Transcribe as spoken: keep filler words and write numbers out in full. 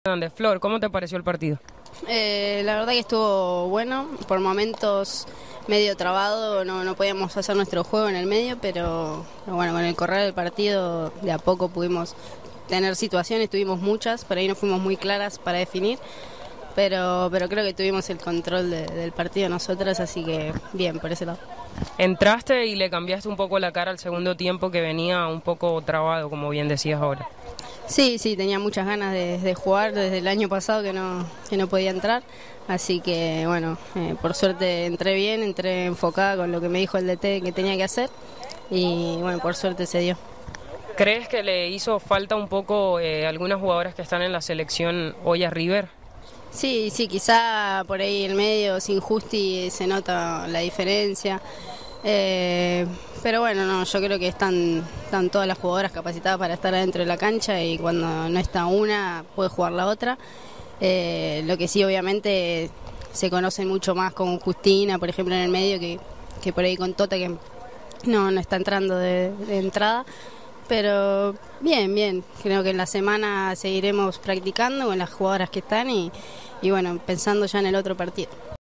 De Flor, ¿cómo te pareció el partido? Eh, la verdad que estuvo bueno, por momentos medio trabado, no, no podíamos hacer nuestro juego en el medio, pero, pero bueno, con el correr del partido de a poco pudimos tener situaciones, tuvimos muchas, por ahí no fuimos muy claras para definir, pero, pero creo que tuvimos el control de, del partido nosotras, así que bien, por ese lado. Entraste y le cambiaste un poco la cara al segundo tiempo que venía un poco trabado, como bien decías ahora. Sí, sí, tenía muchas ganas de, de jugar desde el año pasado que no, que no podía entrar, así que bueno, eh, por suerte entré bien, entré enfocada con lo que me dijo el D T que tenía que hacer y bueno, por suerte se dio. ¿Crees que le hizo falta un poco eh, algunas jugadoras que están en la selección hoy a River? Sí, sí, quizá por ahí el medio sin Justi se nota la diferencia. Eh, pero bueno, no, yo creo que están, están todas las jugadoras capacitadas para estar adentro de la cancha y cuando no está una puede jugar la otra. Eh, lo que sí, obviamente, se conocen mucho más con Justina, por ejemplo, en el medio, que, que por ahí con Tota, que no, no está entrando de, de entrada. Pero bien, bien, creo que en la semana seguiremos practicando con las jugadoras que están y, y bueno, pensando ya en el otro partido.